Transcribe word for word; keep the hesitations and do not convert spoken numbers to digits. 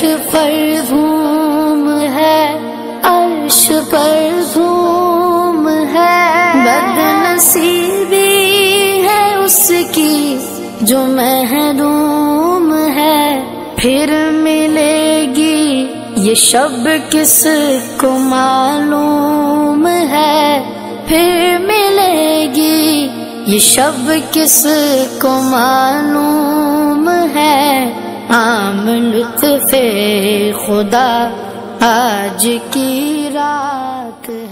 पर धूम है, अर्श पर धूम है। बदनसीबी है उसकी जो महरूम है। फिर मिलेगी ये शब किसको मालूम है। फिर मिलेगी ये शब किसको मालूम है। आम लुत्फ़े खुदा आज की रात।